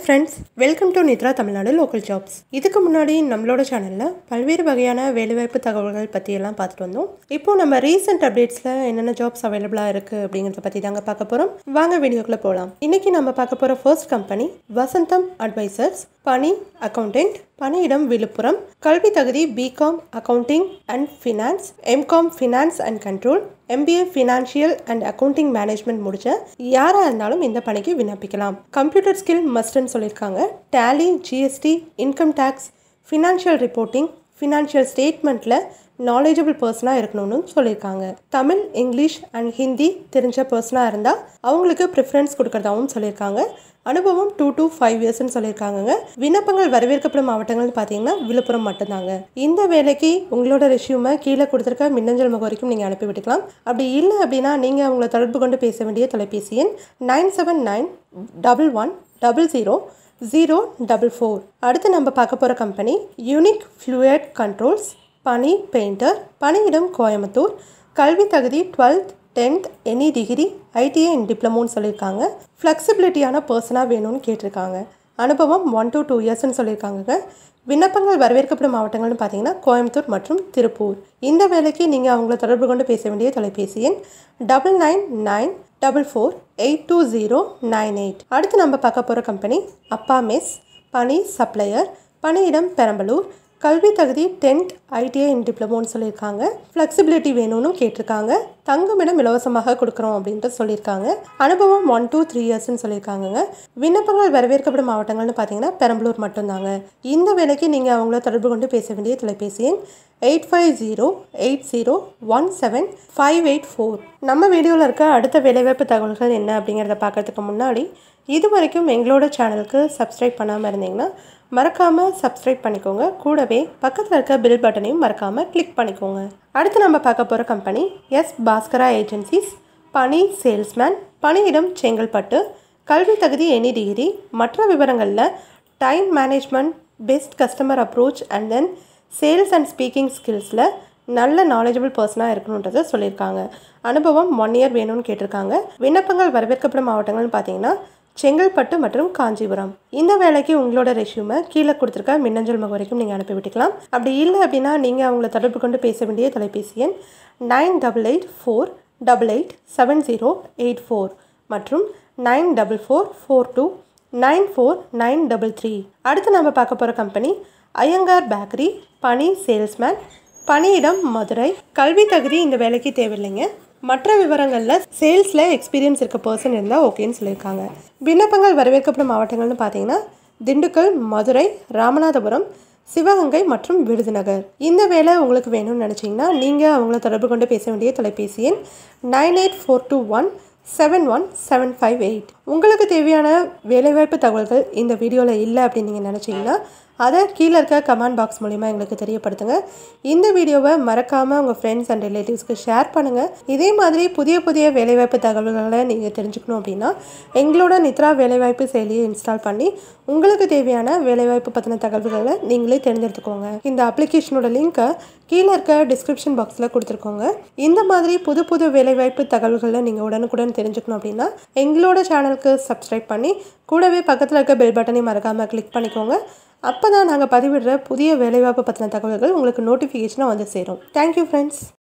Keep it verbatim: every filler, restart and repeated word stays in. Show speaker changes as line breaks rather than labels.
friends, welcome to Nithra Tamilnadu Local Jobs. இதுக்கு முன்னாடி நம்மளோட சேனல்ல பல்வேறு வகையான வேலைவாய்ப்பு தகவல்கள் பத்தி எல்லாம் பார்த்துட்டு வந்தோம். இப்போ நம்ம ரீசன்ட் அப்டேட்ஸ்ல என்னென்ன ஜாப்ஸ் அவைலபிளா இருக்கு அப்படிங்கறத பத்தி தாங்க பார்க்க போறோம். வாங்க வீடியோக்குள்ள போலாம். இன்னைக்கு நம்ம பார்க்க போற ஃபர்ஸ்ட் கம்பெனி Vasantham Advisories, பணி அக்கவுண்டன்ட், பணியிடம் விழுப்புரம், கல்வி தகுதி B Com accounting and finance, M Com finance and control, M B A financial and accounting management முடிச்ச யாராக இருந்தாலும் இந்த பணிக்கு விண்ணப்பிக்கலாம். கம்ப்யூட்டர் ஸ்கில் மஸ்ட்னு சொல்லியிருக்காங்க. Tally, G S T, income tax, financial reporting, financial ஸ்டேட்மெண்ட்டில் நாலேஜபிள் பர்சனாக இருக்கணும்னு சொல்லியிருக்காங்க. தமிழ், இங்கிலீஷ் அண்ட் ஹிந்தி தெரிஞ்ச பர்சனாக இருந்தால் அவங்களுக்கு ப்ரிஃபரன்ஸ் கொடுக்கறதாகவும் சொல்லியிருக்காங்க. அனுபவம் டூ டு ஃபைவ் இயர்ஸ்ன்னு சொல்லியிருக்காங்க. விண்ணப்பங்கள் வரவேற்கப்படும் மாவட்டங்கள்னு பார்த்தீங்கன்னா விழுப்புரம் மட்டும்தாங்க. இந்த வேலைக்கு உங்களோட ரெஷ்யூமை கீழே கொடுத்துருக்க மின்னஞ்சல் முகவரிக்கும் நீங்கள் அனுப்பி விட்டுக்கலாம். அப்படி இல்லை அப்படின்னா நீங்கள் அவங்களை தொடர்பு கொண்டு பேச வேண்டிய தொலைபேசி எண் nine seven nine double one double zero zero double four. அடுத்து நம்ம பார்க்க போகிற கம்பெனி யூனிக் ஃப்ளூயிட் கண்ட்ரோல்ஸ், பணி பெயிண்டர், பணியிடம் கோயம்புத்தூர், கல்வி தகுதி twelfth, tenth, any degree, I T I and டிப்ளமோன்னு சொல்லியிருக்காங்க. ஃப்ளெக்சிபிலிட்டியான பர்சனாக வேணும்னு கேட்டிருக்காங்க. அனுபவம் ஒன் டு டூ இயர்ஸ்ன்னு சொல்லியிருக்காங்க. விண்ணப்பங்கள் வரவேற்கப்படும் மாவட்டங்கள்னு பார்த்தீங்கன்னா கோயம்புத்தூர் மற்றும் திருப்பூர். இந்த வேலைக்கு நீங்கள் அவங்கள தொடர்பு கொண்டு பேச வேண்டிய தொலைபேசி எண் double nine nine double four eight two zero nine eight. அடுத்து நம்ம பார்க்க போகிற கம்பெனி அப்பா மெஸ், பணி சப்ளையர், பணியிடம் பெரம்பலூர், கல்வி தகுதி டென்த், ஐடிஐ அண்ட் டிப்ளமோன்னு சொல்லியிருக்காங்க. ஃப்ளெக்சிபிலிட்டி வேணும்னு கேட்டிருக்காங்க. தங்குமிடம் இலவசமாக கொடுக்குறோம் அப்படின்ட்டு சொல்லியிருக்காங்க. அனுபவம் ஒன் டூ த்ரீ இயர்ஸ்ன்னு சொல்லியிருக்காங்க. விண்ணப்பங்கள் வரவேற்கப்படும் மாவட்டங்கள்னு பார்த்தீங்கன்னா பெரம்பலூர் மட்டும்தாங்க. இந்த வேலைக்கு நீங்கள் அவங்கள தொடர்பு கொண்டு பேச வேண்டிய தொலைபேசி எண் eight five zero eight zero one seven five eight four. நம்ம வீடியோவில் இருக்க அடுத்த வேலைவாய்ப்பு தகவல்கள் என்ன அப்படிங்கிறத பார்க்கறதுக்கு முன்னாடி இது வரைக்கும் எங்களோட சேனலுக்கு சப்ஸ்கிரைப் பண்ணாமல் இருந்தீங்கன்னா மறக்காமல் சப்ஸ்கிரைப் பண்ணிக்கோங்க. கூடவே பக்கத்தில் இருக்க பில் பட்டனையும் மறக்காமல் கிளிக் பண்ணிக்கோங்க. அடுத்து நம்ம பார்க்க போகிற கம்பெனி எஸ்.Baskara Agencies, பணி சேல்ஸ்மேன், பணியிடம் செங்கல்பட்டு, கல்வி தகுதி எனி டிகிரி. மற்ற விவரங்களில் time management, best customer approach and then sales and speaking ஸ்கில்ஸில் நல்ல நாலேஜபிள் பர்சனாக இருக்கணுன்றதை சொல்லியிருக்காங்க. அனுபவம் ஒன் இயர் வேணும்னு கேட்டிருக்காங்க. விண்ணப்பங்கள் வரவேற்கப்படும் மாவட்டங்கள்னு பார்த்தீங்கன்னா செங்கல்பட்டு மற்றும் காஞ்சிபுரம். இந்த வேலைக்கு உங்களோட ரெஷ்யூமை கீழே கொடுத்துருக்க மின்னஞ்சல் முகவரிக்கும் நீங்கள் அனுப்பி விட்டுக்கலாம். அப்படி இல்லை அப்படின்னா நீங்கள் அவங்கள தொடர்பு கொண்டு பேச வேண்டிய தொலைபேசி எண் nine double eight four double eight seven zero eight four மற்றும் nine double four four two nine four nine double three. அடுத்து நம்ம பார்க்க போகிற கம்பெனி ஐயங்கார் பேக்கரி, பணி சேல்ஸ்மேன், பணியிடம் மதுரை, கல்வி தகுதி இந்த வேலைக்கு தேவையில்லைங்க. மற்ற விவரங்களில் சேல்ஸில் எக்ஸ்பீரியன்ஸ் இருக்க பர்சன் இருந்தால் ஓகேன்னு சொல்லியிருக்காங்க. விண்ணப்பங்கள் வரவேற்கப்படும் மாவட்டங்கள்னு பார்த்தீங்கன்னா திண்டுக்கல், மதுரை, ராமநாதபுரம், சிவகங்கை மற்றும் விருதுநகர். இந்த வேலை உங்களுக்கு வேணும்னு நினச்சிங்கன்னா நீங்கள் அவங்கள தொடர்பு கொண்டு பேச வேண்டிய தொலைபேசி எண் nine eight four two one seven one seven five eight. உங்களுக்கு தேவையான வேலைவாய்ப்பு தகவல்கள் இந்த வீடியோவில் இல்லை அப்படின்னு நீங்கள் நினச்சிங்கன்னா அதை கீழே இருக்க கமெண்ட் பாக்ஸ் மூலிமா எங்களுக்கு தெரியப்படுத்துங்க. இந்த வீடியோவை மறக்காமல் உங்கள் ஃப்ரெண்ட்ஸ் அண்ட் ரிலேட்டிவ்ஸ்க்கு ஷேர் பண்ணுங்கள். இதே மாதிரி புதிய புதிய வேலைவாய்ப்பு தகவல்களை நீங்கள் தெரிஞ்சுக்கணும் அப்படின்னா எங்களோட நித்ரா வேலைவாய்ப்பு செயலியை இன்ஸ்டால் பண்ணி உங்களுக்கு தேவையான வேலைவாய்ப்பு பற்றின தகவல்களை நீங்களே தேர்ந்தெடுத்துக்கோங்க. இந்த அப்ளிகேஷனோட லிங்க்கை கீழே இருக்க டிஸ்கிரிப்ஷன் பாக்ஸில் கொடுத்துருக்கோங்க. இந்த மாதிரி புது புது வேலைவாய்ப்பு தகவல்களை நீங்கள் உடனுக்குடன் தெரிஞ்சுக்கணும் அப்படின்னா எங்களோட சேனலுக்கு சப்ஸ்கிரைப் பண்ணி கூடவே பக்கத்தில் இருக்க பெல் பட்டனை மறக்காமல் கிளிக் பண்ணிக்கோங்க. அப்போ தான் நாங்கள் பதிவிடுற புதிய வேலைவாய்ப்பு பற்றின தகவல்கள் உங்களுக்கு நோட்டிஃபிகேஷனாக வந்து சேரும். Thank you friends.